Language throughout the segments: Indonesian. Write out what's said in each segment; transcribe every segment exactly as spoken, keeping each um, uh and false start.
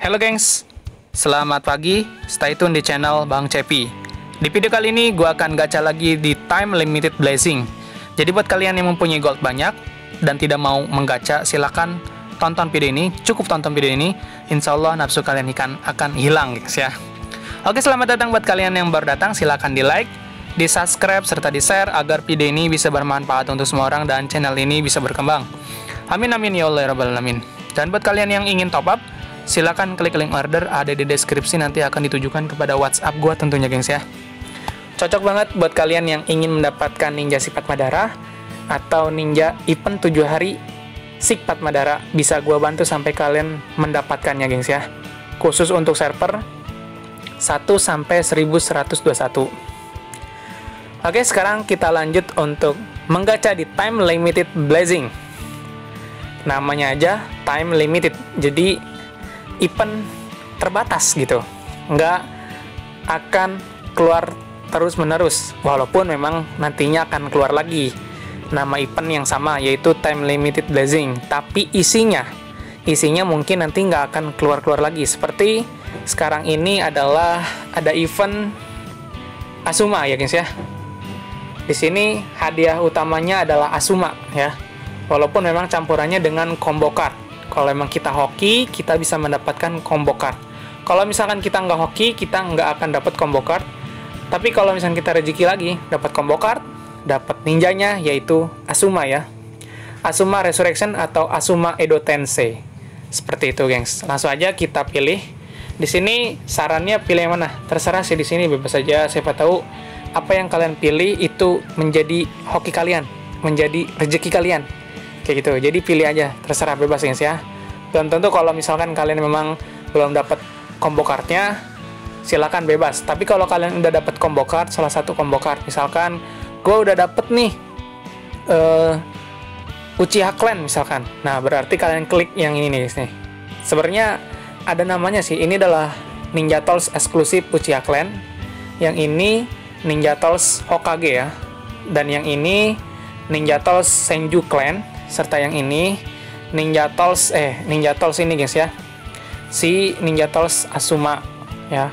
Halo gengs, selamat pagi, stay tune di channel Bang Cepi. Di video kali ini gue akan gacha lagi di Time Limited Blessing. Jadi buat kalian yang mempunyai gold banyak dan tidak mau menggacha, silakan tonton video ini, cukup tonton video ini. Insya Allah nafsu kalian ikan akan hilang guys ya. Oke, selamat datang buat kalian yang baru datang, silakan di like, di subscribe, serta di share agar video ini bisa bermanfaat untuk semua orang dan channel ini bisa berkembang. Amin amin ya Allah ya rabbal alamin. Dan buat kalian yang ingin top up, silakan klik link order ada di deskripsi, nanti akan ditujukan kepada WhatsApp gua tentunya gengs ya. Cocok banget buat kalian yang ingin mendapatkan ninja sifat Madara atau ninja event tujuh hari sifat Madara, bisa gua bantu sampai kalian mendapatkannya gengs ya. Khusus untuk server satu sampai seribu seratus dua puluh satu. Oke, sekarang kita lanjut untuk menggacha di Time Limited Blessing. Namanya aja Time Limited, jadi event terbatas gitu, nggak akan keluar terus-menerus, walaupun memang nantinya akan keluar lagi nama event yang sama, yaitu Time Limited Blessing, tapi isinya isinya mungkin nanti nggak akan keluar-keluar lagi. Seperti sekarang ini adalah ada event Asuma ya guys ya. Di sini hadiah utamanya adalah Asuma ya, walaupun memang campurannya dengan combo card. Kalau memang kita hoki, kita bisa mendapatkan combo card. Kalau misalkan kita nggak hoki, kita nggak akan dapat combo card. Tapi kalau misalkan kita rezeki lagi, dapat combo card, dapat ninjanya, yaitu Asuma ya. Asuma Resurrection atau Asuma Edo Tensei. Seperti itu, gengs. Langsung aja kita pilih. Di sini sarannya pilih yang mana? Terserah sih, di sini bebas saja. Siapa tahu apa yang kalian pilih itu menjadi hoki kalian, menjadi rezeki kalian. Kayak gitu, jadi pilih aja, terserah, bebas guys ya. Dan tentu kalau misalkan kalian memang belum dapat combo cardnya, silakan bebas. Tapi kalau kalian udah dapat combo card, salah satu combo card, misalkan gue udah dapet nih uh, Uchiha Clan misalkan, nah berarti kalian klik yang ini nih guys nih. Sebenarnya ada namanya sih, ini adalah Ninja Tools eksklusif Uchiha Clan, yang ini Ninja Tools Hokage ya, dan yang ini Ninja Tools Senju Clan, serta yang ini Ninja Tools eh Ninja Tools ini guys ya, si Ninja Tools Asuma ya,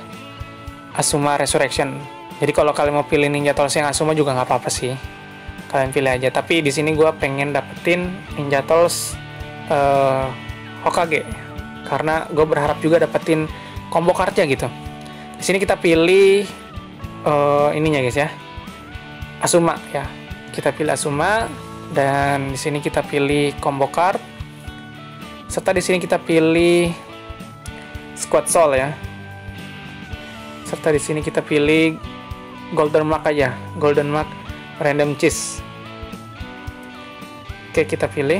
Asuma Resurrection. Jadi kalau kalian mau pilih Ninja Tools yang Asuma juga nggak apa-apa sih, kalian pilih aja. Tapi di sini gue pengen dapetin Ninja Tools uh, Hokage karena gue berharap juga dapetin combo cardnya gitu. Di sini kita pilih uh, ininya guys ya, Asuma ya, kita pilih Asuma. Dan di sini kita pilih combo card, serta di sini kita pilih Squad Soul ya, serta di sini kita pilih Golden Mark aja, Golden Mark Random Cheese. Oke, kita pilih.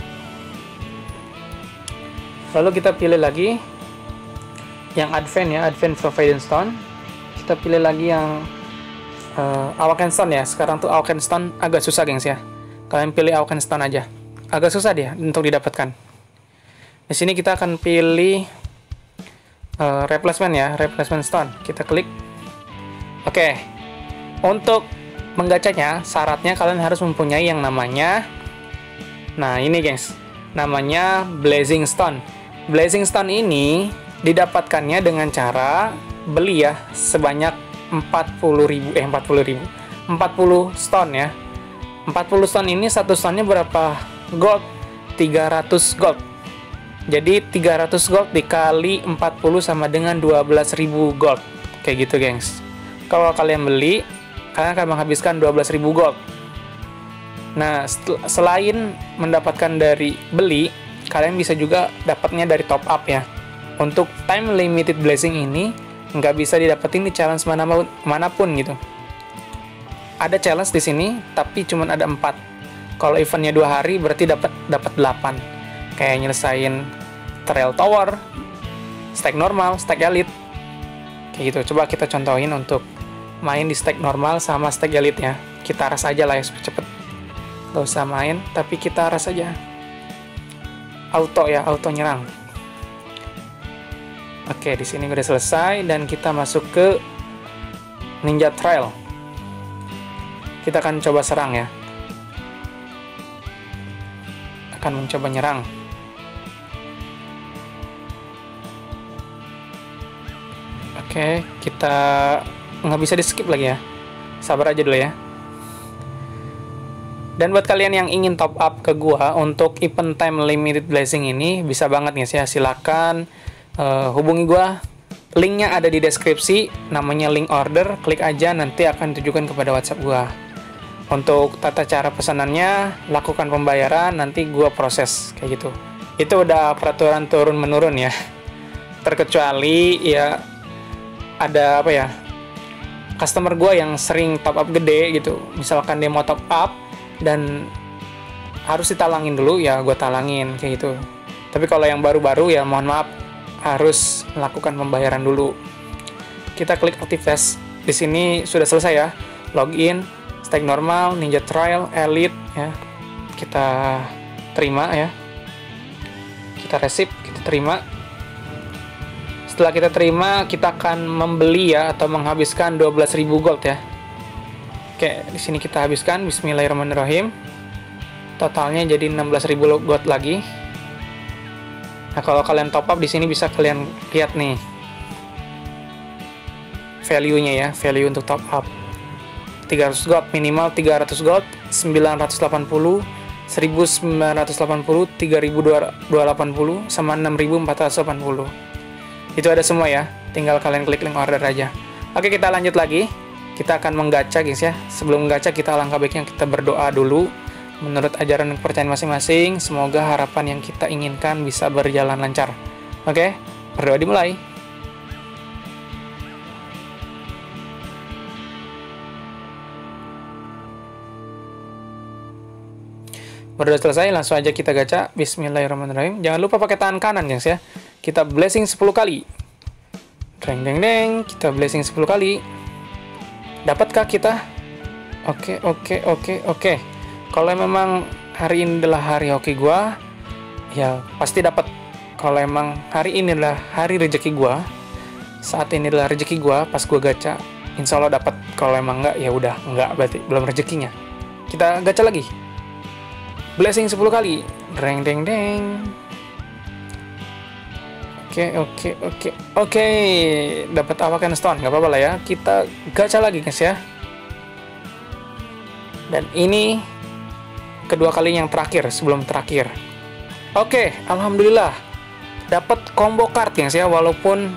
Lalu kita pilih lagi yang Advent ya, Advent Providence Stone. Kita pilih lagi yang uh, Awaken Stone ya. Sekarang tuh Awaken Stone agak susah gengs ya. Kalian pilih Awaken Stone aja, agak susah dia untuk didapatkan. Di sini kita akan pilih uh, replacement ya, replacement stone. Kita klik. Oke, untuk menggacanya syaratnya kalian harus mempunyai yang namanya, nah ini guys, namanya Blazing Stone. Blazing Stone ini didapatkannya dengan cara beli ya, sebanyak empat puluh ribu eh empat puluh ribu empat puluh stone ya. empat puluh stone ini, satu stone-nya berapa gold? tiga ratus gold. Jadi tiga ratus gold dikali empat puluh sama dengan dua belas ribu gold. Kayak gitu, gengs. Kalau kalian beli, kalian akan menghabiskan dua belas ribu gold. Nah, selain mendapatkan dari beli, kalian bisa juga dapatnya dari top up ya. Untuk Time Limited Blessing ini nggak bisa didapetin di challenge manapun, manapun gitu. Ada challenge di sini, tapi cuma ada empat. Kalau eventnya dua hari, berarti dapat dapat delapan. Kayak nyelesain Trail Tower, stack normal, stack elite. Kayak gitu. Coba kita contohin untuk main di stack normal sama stack elite ya. Kita ras aja lah ya cepet-cepet. Gak usah main, tapi kita ras aja. Auto ya, auto nyerang. Oke, di sini udah selesai dan kita masuk ke Ninja Trail. Kita akan coba serang ya. Akan mencoba nyerang. Oke, kita nggak bisa di skip lagi ya. Sabar aja dulu ya. Dan buat kalian yang ingin top up ke gua untuk event time limited blessing ini, bisa banget nih ya, silakan uh, hubungi gua. Linknya ada di deskripsi, namanya link order, klik aja, nanti akan ditujukan kepada WhatsApp gua. Untuk tata cara pesanannya, lakukan pembayaran, nanti gua proses kayak gitu. Itu udah peraturan turun menurun ya. Terkecuali ya ada apa ya, customer gua yang sering top up gede gitu. Misalkan dia mau top up dan harus ditalangin dulu, ya gue talangin kayak gitu. Tapi kalau yang baru-baru ya mohon maaf, harus melakukan pembayaran dulu. Kita klik aktivitas. Di sini sudah selesai ya. Login, stake normal, ninja trial, elite ya. Kita terima ya. Kita receipt, kita terima. Setelah kita terima, kita akan membeli ya, atau menghabiskan dua belas ribu gold ya. Oke, di sini kita habiskan. Bismillahirrahmanirrahim. Totalnya jadi enam belas ribu gold lagi. Nah, kalau kalian top up di sini bisa kalian lihat nih value-nya ya, value untuk top up. tiga ratus gold, minimal tiga ratus gold, sembilan ratus delapan puluh, seribu sembilan ratus delapan puluh, tiga ribu dua ratus delapan puluh, sama enam ribu empat ratus delapan puluh. Itu ada semua ya, tinggal kalian klik link order aja. Oke, kita lanjut lagi. Kita akan menggacha guys ya. Sebelum menggacha, kita alangkah baiknya kita berdoa dulu menurut ajaran dan kepercayaan masing-masing. Semoga harapan yang kita inginkan bisa berjalan lancar. Oke, berdoa dimulai. Berdoa selesai, langsung aja kita gacha. Bismillahirrahmanirrahim. Jangan lupa pakai tangan kanan guys ya. Kita blessing sepuluh kali. Deng deng deng, kita blessing sepuluh kali. Dapatkah kita? Oke, oke, oke, oke. Kalau memang hari ini adalah hari hoki gua, ya pasti dapat. Kalau emang hari ini adalah hari rezeki gua, saat ini adalah rezeki gua, pas gua gacha, insya Allah dapat. Kalau emang enggak, ya udah enggak, berarti belum rezekinya. Kita gacha lagi. Blessing sepuluh kali. Deng deng deng. Oke, oke, oke, oke. Dapat awaken stone, nggak apa-apa lah ya. Kita gacha lagi guys ya. Dan ini kedua kali yang terakhir sebelum terakhir. Oke, alhamdulillah dapat combo card guys ya. Walaupun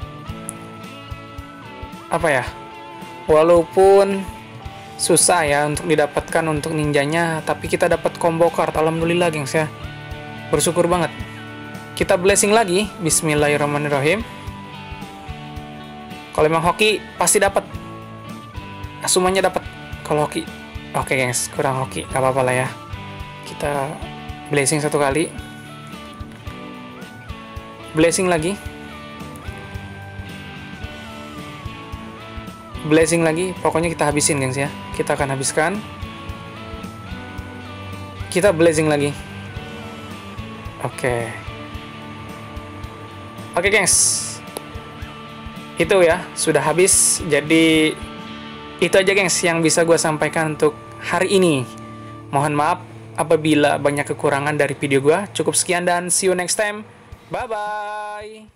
apa ya? Walaupun susah ya untuk didapatkan untuk ninjanya, tapi kita dapat combo card. Alhamdulillah guys ya. Bersyukur banget. Kita blessing lagi. Bismillahirrahmanirrahim. Kalau memang hoki pasti dapat. Semuanya dapat kalau hoki. Oke guys, kurang hoki, gak apa-apa lah ya. Kita blessing satu kali. Blessing lagi. Blessing lagi. Pokoknya kita habisin guys ya. Kita akan habiskan. Kita blessing lagi. Oke. Oke gengs, itu ya sudah habis. Jadi itu aja gengs yang bisa gue sampaikan untuk hari ini. Mohon maaf apabila banyak kekurangan dari video gue. Cukup sekian dan see you next time. Bye bye.